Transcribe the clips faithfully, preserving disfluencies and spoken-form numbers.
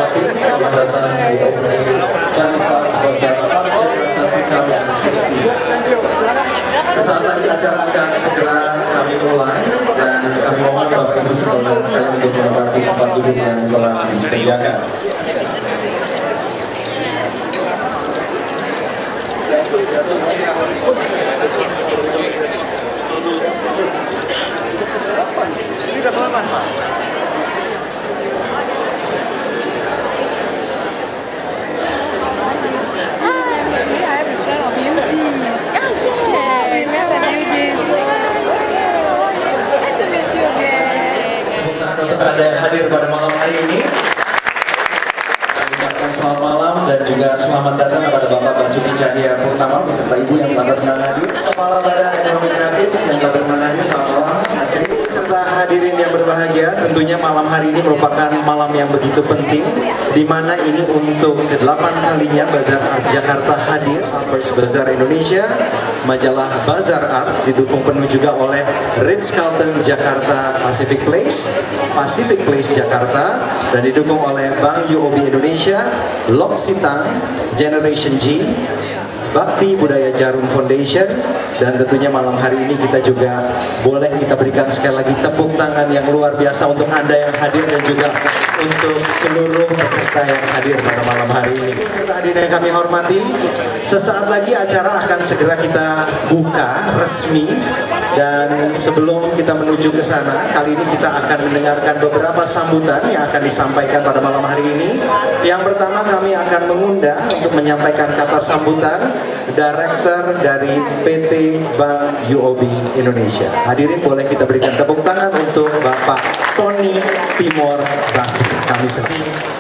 hormati, selamat datang di opening Bansar Bazar Art Jakarta dua ribu enam belas. Sesaat lagi acara akan segera kami mulai dan kami mohon Bapak Ibu Saudara sekalian untuk menempati tempat duduk yang telah disediakan. Anda yang hadir pada malam hari ini, selamat malam dan juga selamat datang kepada Bapak Basuki Cahayapurnama beserta Ibu yang telah berkenan hadir, Kepala Badan Ekonomi Kreatif yang telah berkenan hadir, selamat malam. Serta hadirin yang berbahagia, tentunya malam hari ini merupakan malam yang begitu penting, di mana ini untuk kedelapan kalinya Bazar Art Jakarta hadir, Harper's Bazaar Indonesia, majalah Bazar Art didukung penuh juga oleh Ritz-Carlton Jakarta Pacific Place, Pacific Place Jakarta, dan didukung oleh Bank U O B Indonesia, L'Occitane, Generation G, Bakti Budaya Jarum Foundation, dan tentunya malam hari ini kita juga boleh kita berikan sekali lagi tepuk tangan yang luar biasa untuk Anda yang hadir dan juga untuk seluruh peserta yang hadir pada malam hari ini. Serta hadirin yang kami hormati, sesaat lagi acara akan segera kita buka resmi, dan sebelum kita menuju ke sana, kali ini kita akan mendengarkan beberapa sambutan yang akan disampaikan pada malam hari ini. Yang pertama kami akan mengundang untuk menyampaikan kata sambutan Direktur dari P T Bank U O B Indonesia. Hadirin boleh kita berikan tepuk tangan untuk Bapak Tony Timor Basir. Kami sesi.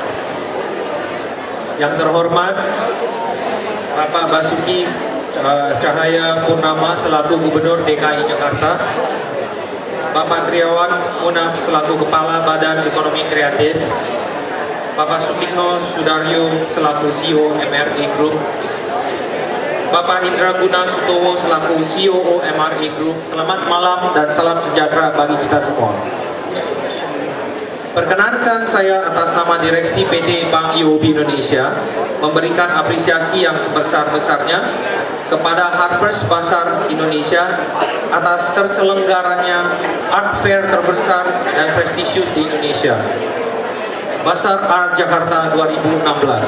Yang terhormat Bapak Basuki Cahayapurnama selaku Gubernur D K I Jakarta, Bapak Triawan Munaf selaku Kepala Badan Ekonomi Kreatif, Bapak Sutikno Sudaryo selaku C E O M R E Group, Bapak Indra Guna Sutowo selaku C O O M R E Group. Selamat malam dan salam sejahtera bagi kita semua. Perkenankan saya atas nama Direksi P T Bank U O B Indonesia memberikan apresiasi yang sebesar-besarnya kepada Harper's Bazaar Indonesia atas terselenggaranya art fair terbesar dan prestisius di Indonesia, Bazar Art Jakarta dua ribu enam belas,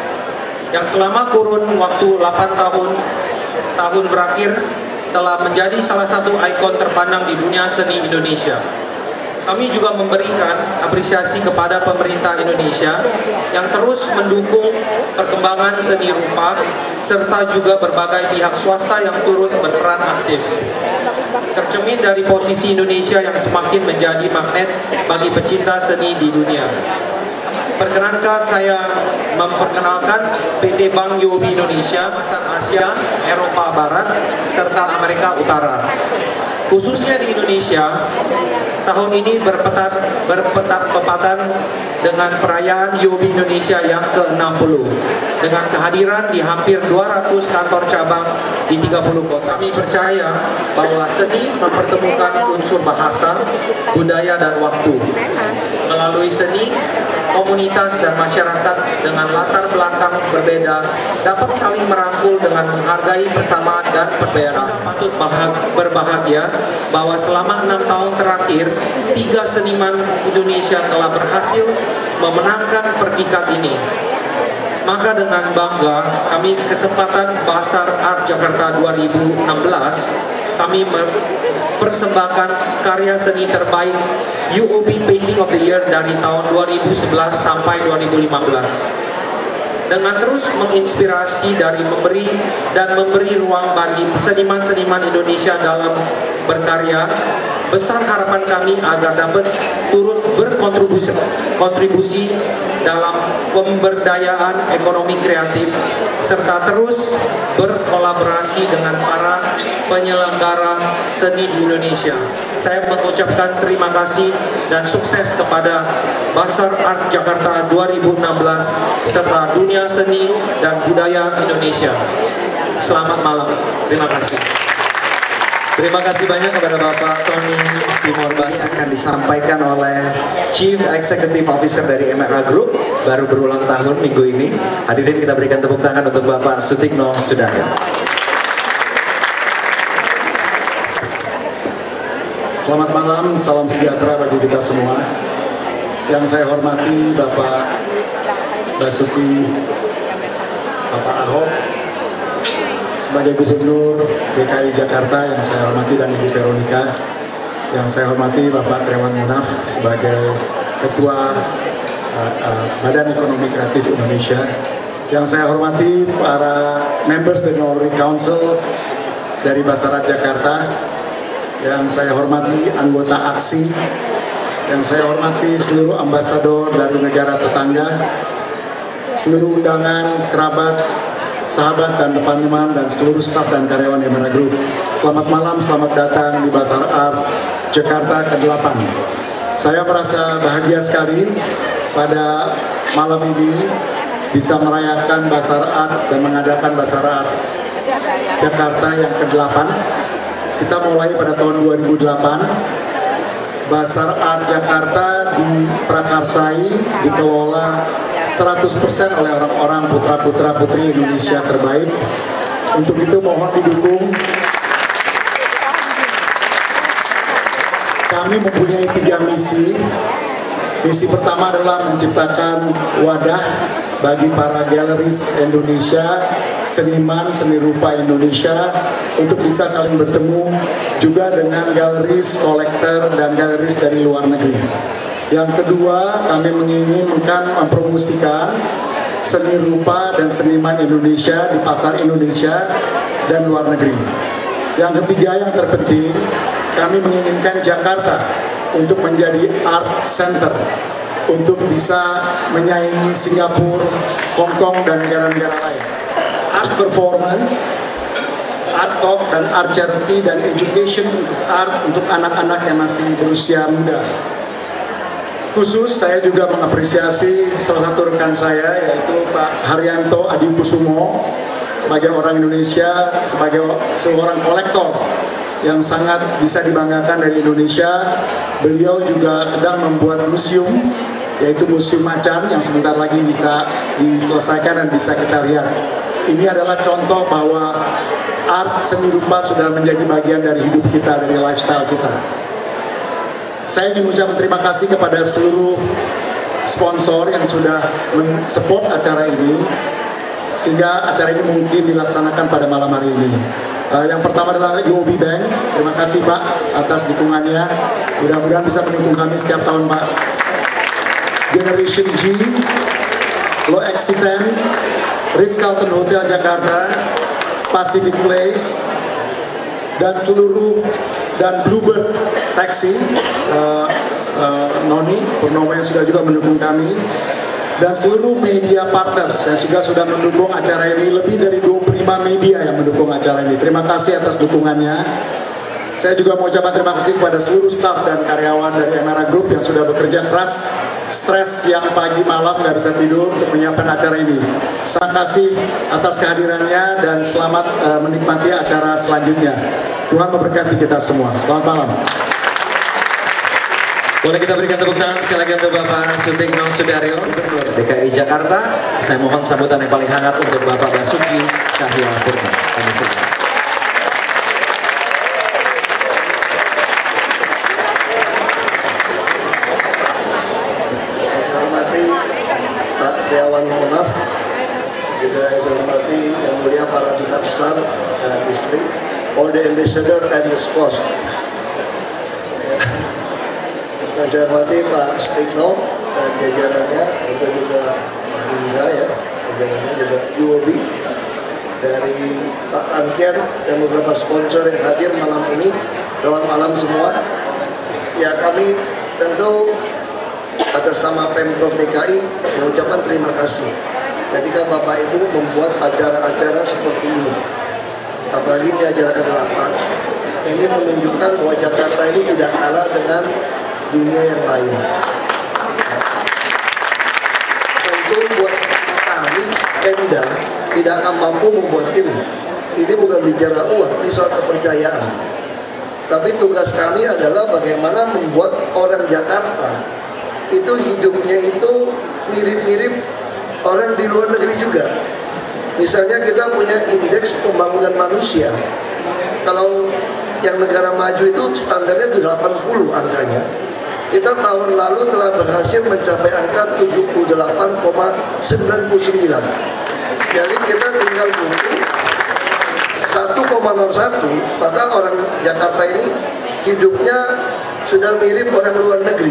yang selama kurun waktu delapan tahun tahun berakhir telah menjadi salah satu ikon terpandang di dunia seni Indonesia. Kami juga memberikan apresiasi kepada pemerintah Indonesia yang terus mendukung perkembangan seni rupa, serta juga berbagai pihak swasta yang turut berperan aktif. Tercermin dari posisi Indonesia yang semakin menjadi magnet bagi pecinta seni di dunia. Perkenankan saya memperkenalkan P T Bank U O B Indonesia, kawasan Asia, Eropa Barat, serta Amerika Utara. Khususnya di Indonesia, tahun ini berpetat, berpepatan dengan perayaan U O B Indonesia yang ke enam puluh, dengan kehadiran di hampir dua ratus kantor cabang di tiga puluh kota. Kami percaya bahwa seni mempertemukan unsur bahasa, budaya, dan waktu. Melalui seni, komunitas dan masyarakat dengan latar belakang berbeda dapat saling merangkul dengan menghargai persamaan dan perbedaan. Kita patut berbahagia bahwa selama enam tahun terakhir, tiga seniman Indonesia telah berhasil memenangkan predikat ini. Maka dengan bangga, kami kesempatan Bazar Art Jakarta dua ribu enam belas, kami mempersembahkan karya seni terbaik U O B Painting of the Year dari tahun dua ribu sebelas sampai dua ribu lima belas. Dengan terus menginspirasi dari memberi dan memberi ruang bagi seniman-seniman Indonesia dalam berkarya, besar harapan kami agar dapat turut berkontribusi kontribusi dalam pemberdayaan ekonomi kreatif, serta terus berkolaborasi dengan para penyelenggara seni di Indonesia. Saya mengucapkan terima kasih dan sukses kepada Bazar Art Jakarta dua ribu enam belas serta dunia seni dan budaya Indonesia. Selamat malam. Terima kasih. Terima kasih banyak kepada Bapak Tony Timor Bas akan disampaikan oleh Chief Executive Officer dari M R A Group, baru berulang tahun minggu ini. Hadirin kita berikan tepuk tangan untuk Bapak Sutikno Sudaryo. Selamat malam, salam sejahtera bagi kita semua. Yang saya hormati Bapak Basuki, Bapak Ahok sebagai Gubernur D K I Jakarta yang saya hormati, dan Ibu Veronica yang saya hormati, Bapak Triawan Munaf sebagai Ketua uh, uh, Badan Ekonomi Kreatif Indonesia, yang saya hormati para members dari Honorary Council dari Basarat Jakarta, yang saya hormati anggota aksi, yang saya hormati seluruh ambasador dari negara tetangga, seluruh undangan, kerabat, sahabat dan teman-teman, dan seluruh staf dan karyawan M R A Group. Selamat malam, selamat datang di Bazar Art Jakarta ke delapan. Saya merasa bahagia sekali pada malam ini bisa merayakan Bazar Art dan mengadakan Bazar Art Jakarta yang ke delapan. Kita mulai pada tahun dua ribu delapan. Bazar Art Jakarta diprakarsai, dikelola seratus persen oleh orang-orang putra-putra putri Indonesia terbaik. Untuk itu mohon didukung. Kami mempunyai tiga misi. Misi pertama adalah menciptakan wadah bagi para galeris Indonesia, seniman seni rupa Indonesia, untuk bisa saling bertemu juga dengan galeris, kolektor, dan galeris dari luar negeri. Yang kedua, kami menginginkan mempromosikan seni rupa dan seniman Indonesia di pasar Indonesia dan luar negeri. Yang ketiga, yang terpenting, kami menginginkan Jakarta untuk menjadi art center, untuk bisa menyaingi Singapura, Hong Kong, dan negara-negara lain. Art performance, art talk, dan art charity, dan education untuk art untuk anak-anak yang masih berusia muda. Khusus saya juga mengapresiasi salah satu rekan saya, yaitu Pak Haryanto Adikusumo, sebagai orang Indonesia, sebagai seorang kolektor yang sangat bisa dibanggakan dari Indonesia. Beliau juga sedang membuat museum, yaitu Museum Macan, yang sebentar lagi bisa diselesaikan dan bisa kita lihat. Ini adalah contoh bahwa art seni rupa sudah menjadi bagian dari hidup kita, dari lifestyle kita. Saya ingin mengucapkan terima kasih kepada seluruh sponsor yang sudah men-support acara ini, sehingga acara ini mungkin dilaksanakan pada malam hari ini. Uh, yang pertama adalah U O B Bank. Terima kasih Pak atas dukungannya. Mudah-mudahan bisa mendukung kami setiap tahun Pak. Generation G, Lo Excitan, Ritz-Carlton Hotel Jakarta, Pacific Place, dan seluruh, dan Bluebird Taxi, uh, uh, Noni Purnomo yang sudah juga mendukung kami, dan seluruh media partners yang juga sudah mendukung acara ini. Lebih dari dua puluh lima media yang mendukung acara ini. Terima kasih atas dukungannya. Saya juga mau ucapkan terima kasih kepada seluruh staf dan karyawan dari M R A Group yang sudah bekerja keras, stres yang pagi malam nggak bisa tidur untuk menyiapkan acara ini. Terima kasih atas kehadirannya dan selamat uh, menikmati acara selanjutnya. Tuhan memberkati kita semua. Selamat malam. Boleh kita berikan tepuk tangan sekali lagi untuk Bapak Sutikno Sudaryo, Gubernur D K I Jakarta. Saya mohon sambutan yang paling hangat untuk Bapak Basuki Cahayapurnama. Kami silakan. Saya hormati Pak Triawan Munaf, juga saya hormati yang mulia para duta besar dan istri, all the ambassador and the spouse. Yang saya hormati Pak Sutikno dan jajarannya, itu juga Pak Indra ya, jajarannya juga U O B, dari Pak Antian dan beberapa sponsor yang hadir malam ini. Selamat malam semua. Ya, kami tentu atas nama Pemprov D K I mengucapkan terima kasih ketika Bapak Ibu membuat acara-acara seperti ini. Apalagi ini acara ke delapan. Ini menunjukkan bahwa Jakarta ini tidak kalah dengan dunia yang lain. Tentu buat kami, Pemda tidak akan mampu membuat ini. Ini bukan bicara uang, ini soal kepercayaan. Tapi tugas kami adalah bagaimana membuat orang Jakarta itu hidupnya itu mirip-mirip orang di luar negeri juga. Misalnya kita punya indeks pembangunan manusia. Kalau yang negara maju itu standarnya delapan puluh angkanya. Kita tahun lalu telah berhasil mencapai angka tujuh puluh delapan koma sembilan sembilan. Jadi kita tinggal tunggu satu koma nol satu, maka orang Jakarta ini hidupnya sudah mirip orang luar negeri.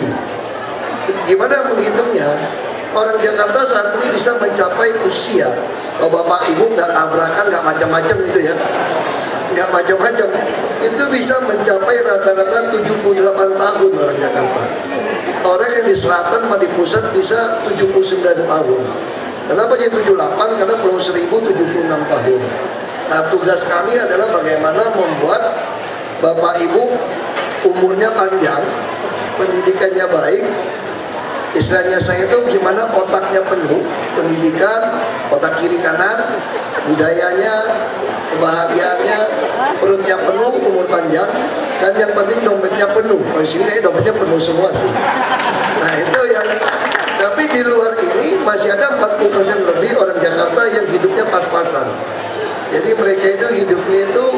Gimana menghitungnya? Orang Jakarta saat ini bisa mencapai usia, oh, bapak ibu nggak tabrakan, nggak macam-macam gitu ya, nggak macam-macam, itu bisa mencapai rata-rata tujuh puluh delapan tahun orang Jakarta. Orang yang di selatan sama di pusat bisa tujuh puluh sembilan tahun. Kenapa dia tujuh puluh delapan? Karena Pulau Seribu tujuh puluh enam tahun. Nah, tugas kami adalah bagaimana membuat bapak ibu umurnya panjang, pendidikannya baik. Istilahnya saya itu gimana otaknya penuh, pendidikan, otak kiri kanan, budayanya, kebahagiaannya, perutnya penuh, umur panjang, dan yang penting dompetnya penuh. Oh, di sini kayaknya dompetnya penuh semua sih. Nah, itu yang. Tapi di luar ini masih ada empat puluh persen lebih orang Jakarta yang hidupnya pas-pasan. Jadi mereka itu hidupnya itu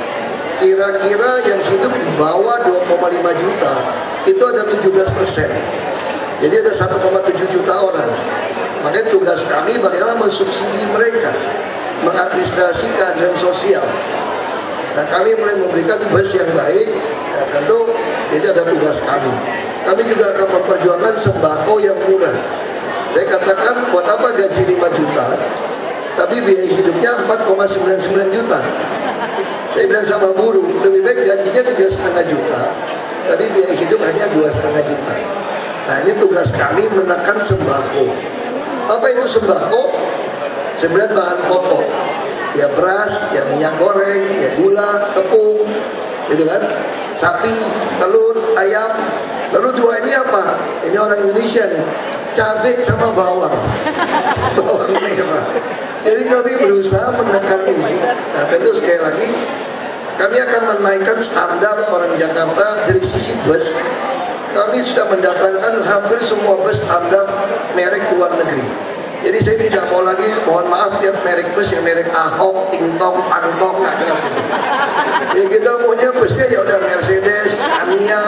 kira-kira yang hidup di bawah dua koma lima juta itu ada tujuh belas persen. Jadi ada satu koma tujuh juta orang. Makanya tugas kami bagaimana mensubsidi mereka, mengadministrasi keadilan sosial. Nah, kami mulai memberikan bus yang baik. Ya, tentu ini ada tugas kami. Kami juga akan memperjuangkan sembako yang murah. Saya katakan buat apa gaji lima juta, tapi biaya hidupnya empat koma sembilan sembilan juta. Saya bilang sama buruh, lebih baik gajinya tiga setengah juta, tapi biaya hidup hanya dua setengah juta. Nah, ini tugas kami menekan sembako. Apa itu sembako? Sebenarnya bahan pokok, ya beras, ya minyak goreng, ya gula, tepung, gitu kan, sapi, telur, ayam. Lalu dua ini apa? Ini orang Indonesia nih, cabai sama bawang, bawang merah. Jadi kami berusaha menekan ini. Nah, tentu sekali lagi kami akan menaikkan standar orang Jakarta dari sisi bus. Kami sudah mendatangkan hampir semua bus standar merek luar negeri. Jadi saya tidak mau lagi, mohon maaf, lihat merek bus yang merek Ahok, Tingtong, Pantong, nggak jelas itu. Ya kita maunya busnya ya udah Mercedes, Scania,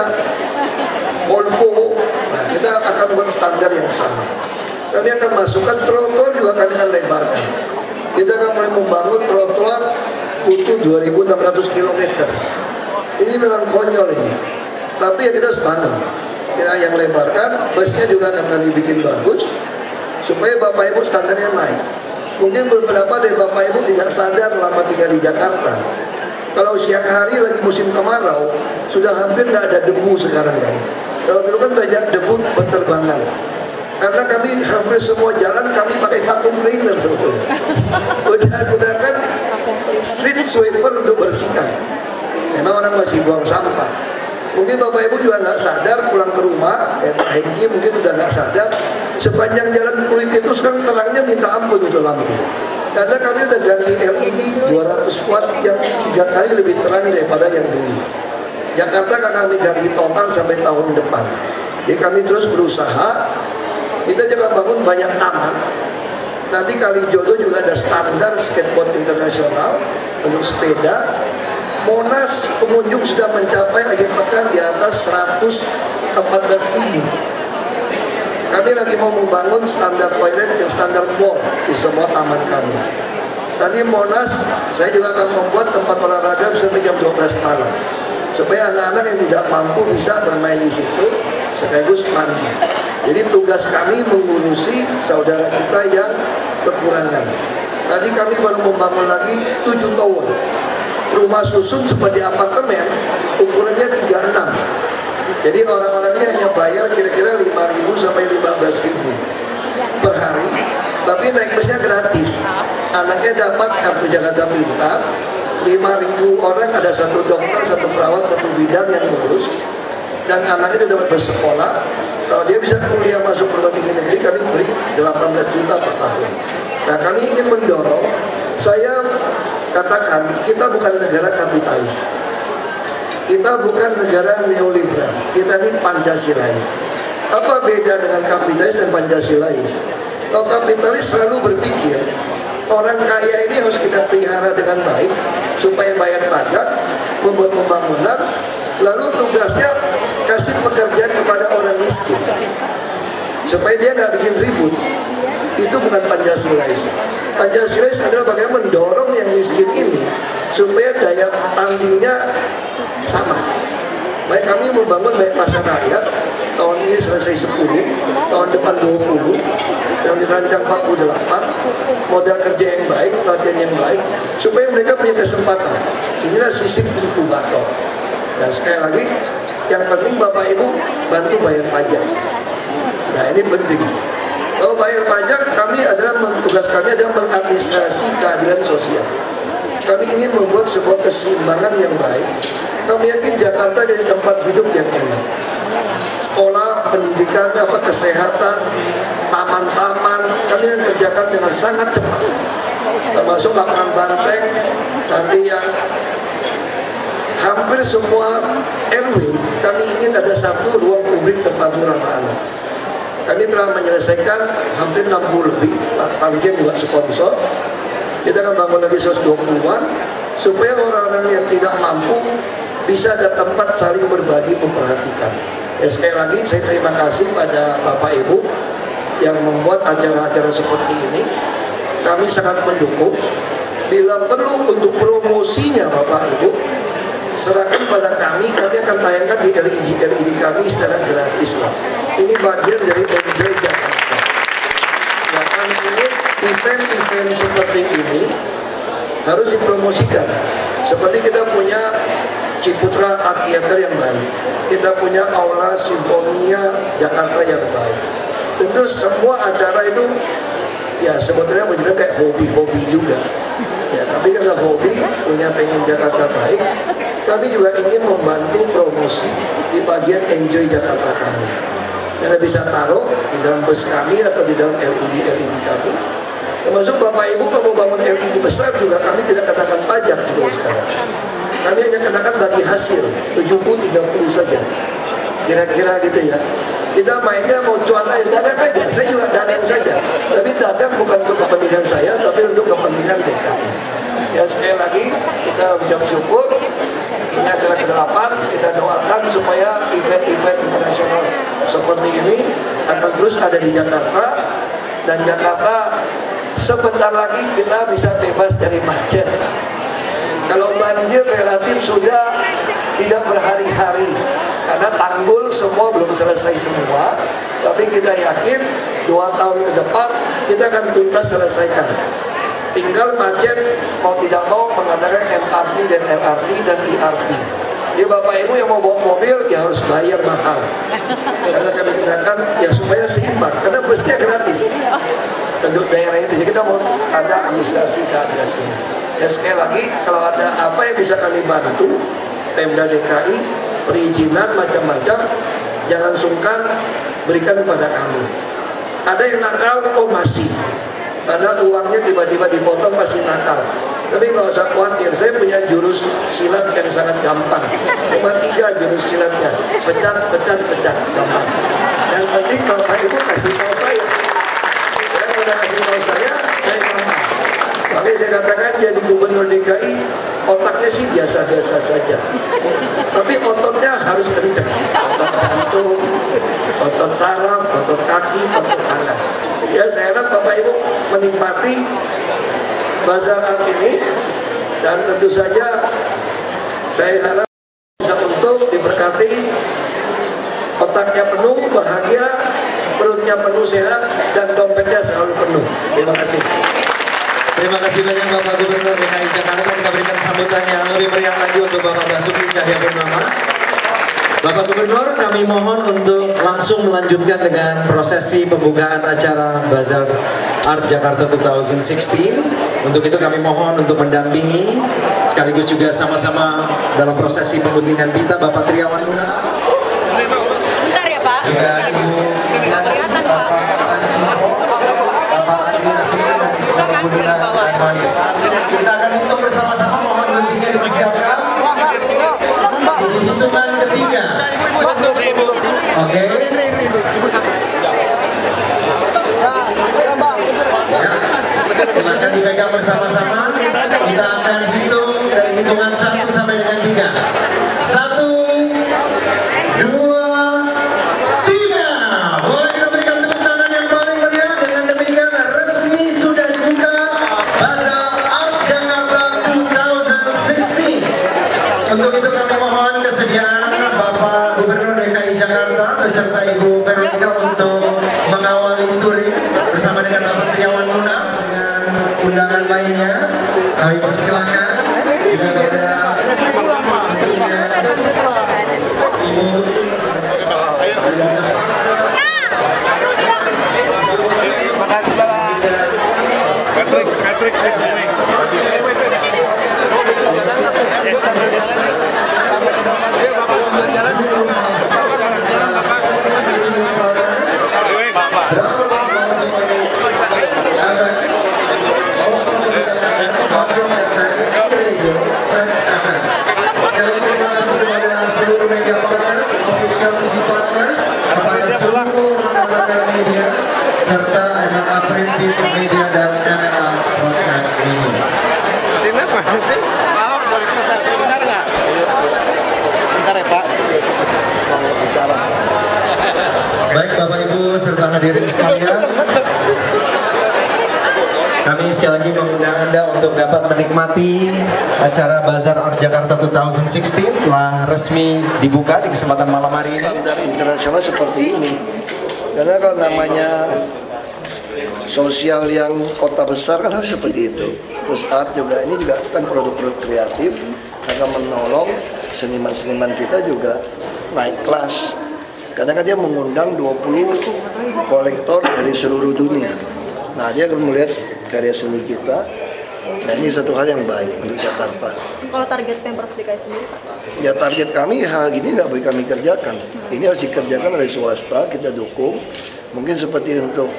Volvo. Nah, kita akan buat standar yang sama. Kami akan masukkan trotoar juga kami akan lebarkan. Kita akan mulai membangun trotoar butuh dua ribu enam ratus kilometer. Ini memang konyol ini. Tapi ya kita harus bangun. Ya, yang lebarkan, busnya juga akan kami bikin bagus supaya Bapak Ibu standarnya naik. Mungkin beberapa dari Bapak Ibu tidak sadar lama tinggal di Jakarta. Kalau siang hari lagi musim kemarau, sudah hampir nggak ada debu sekarang kan. Kalau dulu kan banyak debu berterbangan. Karena kami hampir semua jalan kami pakai vacuum cleaner sebetulnya. Gunakan street sweeper untuk bersihkan. Memang orang masih buang sampah. Mungkin Bapak Ibu juga nggak sadar pulang ke rumah, eh, Pak Hengki mungkin udah nggak sadar, sepanjang jalan Pluit itu sekarang terangnya minta ampun itu lampu. Karena kami udah ganti L E D dua ratus watt yang tiga kali lebih terang daripada yang dulu. Jakarta akan kami ganti total sampai tahun depan. Jadi kami terus berusaha, kita juga bangun banyak taman. Nanti Kalijodo juga ada standar skateboard internasional untuk sepeda. Monas pengunjung sudah mencapai akhir pekan di atas seratus empat belas ribu. Kami lagi mau membangun standar toilet yang standar mall di semua taman kami. Tadi Monas, saya juga akan membuat tempat olahraga sampai jam dua belas malam. Supaya anak-anak yang tidak mampu bisa bermain di situ, sekaligus mandi. Jadi tugas kami mengurusi saudara kita yang kekurangan. Tadi kami baru membangun lagi tujuh tower. Rumah susun seperti apartemen, ukurannya tiga puluh enam. Jadi orang-orangnya hanya bayar kira-kira lima ribu sampai lima belas ribu per hari. Tapi naik busnya gratis. Anaknya dapat kartu Jakarta Pintar. lima ribu orang, ada satu dokter, satu perawat, satu bidan yang ngurus. Dan anaknya itu dapat bersekolah. Kalau dia bisa kuliah masuk perguruan tinggi negeri, kami beri delapan belas juta per tahun. Nah, kami ingin mendorong, saya katakan kita bukan negara kapitalis. Kita bukan negara neoliberal, kita ini Pancasilais. Apa beda dengan kapitalis dan Pancasilais? Kalau kapitalis selalu berpikir orang kaya ini harus kita pelihara dengan baik supaya bayar pajak, membuat pembangunan, lalu tugasnya kasih pekerjaan kepada orang miskin supaya dia nggak bikin ribut. Itu bukan Pancasilais. Pancasilais adalah bagaimana mendorong yang miskin ini supaya daya tandingnya sama. Baik, kami membangun baik pasar rakyat, tahun ini selesai sepuluh, tahun depan dua puluh, yang dirancang empat puluh delapan, modal kerja yang baik, pelatihan yang baik, supaya mereka punya kesempatan. Inilah sistem inkubator. Dan sekali lagi, yang penting Bapak Ibu bantu bayar pajak. Nah, ini penting. Kalau bayar pajak, kami adalah tugas kami adalah mengadministrasi keadilan sosial. Kami ingin membuat sebuah keseimbangan yang baik. Kami yakin Jakarta jadi tempat hidup yang enak. Sekolah, pendidikan, apa kesehatan, taman-taman, kami akan kerjakan dengan sangat cepat. Termasuk lapangan banteng, nanti yang hampir semua R W, kami ingin ada satu ruang publik terpadu ramah anak. Kami telah menyelesaikan hampir enam puluh lebih, bagian juga sponsor. Kita akan bangun lagi seratus dua puluhan, supaya orang-orang yang tidak mampu bisa ada tempat saling berbagi, memperhatikan. Ya, sekali lagi saya terima kasih pada Bapak Ibu yang membuat acara-acara seperti ini. Kami sangat mendukung. Bila perlu untuk promosinya Bapak Ibu, serahkan pada kami, kami akan tayangkan di L E D-L E D kami secara gratis, Pak. Ini bagian dari Enjoy Jakarta. Ya, kami ingin event-event seperti ini harus dipromosikan. Seperti kita punya Ciputra Art Theater yang baik, kita punya Aula Simfonia Jakarta yang baik. Tentu semua acara itu ya sebetulnya benar kayak hobi-hobi juga. Ya, tapi kalau hobi punya pengen Jakarta baik, kami juga ingin membantu promosi di bagian Enjoy Jakarta kami. Anda bisa taruh di dalam bus kami atau di dalam L E D-L E D kami. Termasuk Bapak Ibu kalau mau bangun L E D besar juga kami tidak kenakan pajak sebelum sekarang. Kami hanya kenakan bagi hasil tujuh puluh tiga puluh saja. Kira-kira gitu ya. Kita mainnya mau cuan aja, dagang aja. Saya juga dagang saja. Tapi dagang bukan untuk kepentingan saya, tapi untuk kepentingan D K I. Ya, sekali lagi kita ucap syukur. Ini adalah kedelapan. Kita doakan supaya event-event internasional seperti ini akan terus ada di Jakarta. Dan Jakarta sebentar lagi kita bisa bebas dari macet. Kalau banjir relatif sudah tidak berhari-hari karena tanggul semua belum selesai semua, tapi kita yakin dua tahun ke depan kita akan tuntas selesaikan. Tinggal macet mau tidak mau mengadakan M R T dan L R T dan I R T. Jadi Bapak Ibu yang mau bawa mobil ya harus bayar mahal. Karena kami katakan ya supaya seimbang, karena busnya gratis untuk daerah itu. Jadi kita mau ada administrasi keadilan ini. Ya, sekali lagi kalau ada apa yang bisa kami bantu, Pemda D K I, perizinan macam-macam, jangan sungkan berikan kepada kami. Ada yang nakal, oh masih, karena uangnya tiba-tiba dipotong pasti nakal. Tapi nggak usah khawatir, saya punya jurus silat yang sangat gampang. Cuma tiga jurus silatnya, pecat, pecat, pecat, gampang. Yang penting Bapak Ibu kasih tahu saya. Saya udah kasih tahu saya, saya gampang. Makanya saya katakan jadi gubernur D K I, otaknya sih biasa-biasa saja. Tapi ototnya harus kencang. Otot jantung, otot saraf, otot kaki, otot tangan. Ya, saya harap Bapak Ibu menikmati Bazar Art ini. Dan tentu saja saya harap bisa untuk diberkati, otaknya penuh, bahagia, perutnya penuh sehat, dan dompetnya selalu penuh. Terima kasih. Terima kasih banyak Bapak Gubernur D K I Jakarta. Kita berikan sambutan yang lebih meriah lagi untuk Bapak Basuki Cahayapurnama. Bapak Gubernur, kami mohon untuk langsung melanjutkan dengan prosesi pembukaan acara Bazar Art Jakarta dua ribu enam belas. Untuk itu kami mohon untuk mendampingi sekaligus juga sama-sama dalam prosesi pengundian pita Bapak Triawan Luna. Sebentar ya Pak. Sebentar. Nggak kelihatan Pak. Kita akan hitung bersama-sama, mohon berhentinya dipersiapkan. Silakan dipegang bersama-sama. Kita akan hitung dari hitungan satu sampai dengan tiga. Satu, dua, tiga. Boleh kita berikan tepuk tangan yang paling meriah. Dengan demikian resmi sudah dibuka Bazar Art Jakarta dua ribu enam belas. Untuk itu kami mohon kesediaan Bapak Gubernur D K I Jakarta beserta Ibu Veronica untuk mengawali touring bersama dengan Bapak Triawan Munaf dengan undangan lainnya. Kami persilakan juga ada Ibu Makasih Bapak. Patrick, Patrick. serta M M A Print Media dan M M A Podcast ini. Sini apa sih? Pak, boleh pesan bentar nggak? Bentar ya Pak. Baik Bapak Ibu serta hadirin sekalian, kami sekali lagi mengundang Anda untuk dapat menikmati acara Bazar Art Jakarta dua ribu enam belas telah resmi dibuka di kesempatan malam hari ini. Standar internasional seperti ini. Karena kalau namanya sosial yang kota besar kan harus seperti itu. Terus art juga, ini juga kan produk-produk kreatif akan menolong seniman-seniman kita juga naik kelas. Karena kan dia mengundang dua puluh kolektor dari seluruh dunia. Nah, dia akan melihat karya seni kita. Nah, ini satu hal yang baik untuk Jakarta. Kalau target Pemprov D K I sendiri Pak? Ya target kami hal gini nggak boleh kami kerjakan. Ini harus dikerjakan oleh swasta, kita dukung. Mungkin seperti untuk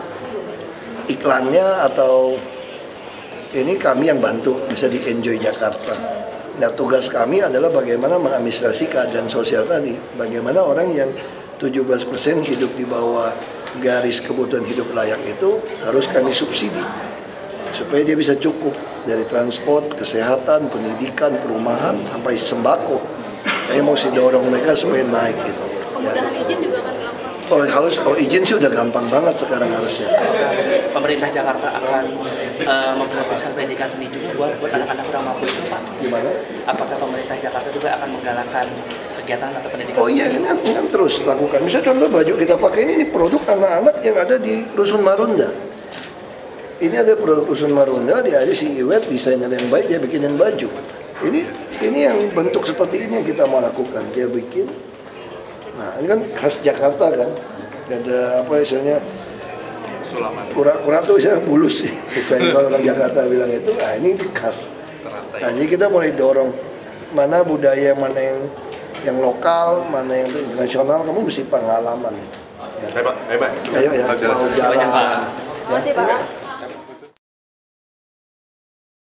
iklannya atau ini kami yang bantu, bisa di Enjoy Jakarta. Nah tugas kami adalah bagaimana mengadministrasi keadaan sosial tadi. Bagaimana orang yang tujuh belas persen hidup di bawah garis kebutuhan hidup layak itu harus kami subsidi. Supaya dia bisa cukup dari transport, kesehatan, pendidikan, perumahan, sampai sembako. Saya mau sih dorong mereka supaya naik gitu. Ya. Pemudahan izin juga akan dilakukan? Oh, harus, oh izin sih udah gampang banget sekarang harusnya. Pemerintah Jakarta akan uh, memfokuskan pendidikan seni juga buat, buat anak-anak kurang mampu itu Pak. Gimana? Apakah pemerintah Jakarta juga akan menggalakkan kegiatan atau pendidikan Oh iya, ini kan, ini kan terus lakukan. Misalnya contoh baju kita pakai ini, ini produk anak-anak yang ada di Rusun Marunda. Ini ada produk Rusun Marunda, dia ada si Iwet, desainer yang baik, dia bikinin baju. Ini ini yang bentuk seperti ini yang kita mau lakukan. Dia bikin. Nah, ini kan khas Jakarta kan. Ada apa istilahnya? Kura-kura tuh saya bulus sih. Istilahnya kalau orang Jakarta bilang itu, nah ini khas. Nah, jadi kita mulai dorong mana budaya, mana yang yang lokal, mana yang internasional, kamu mesti pengalaman. Ya. Hebat, hebat. Ayo ya, mau jalan. Terima kasih Pak.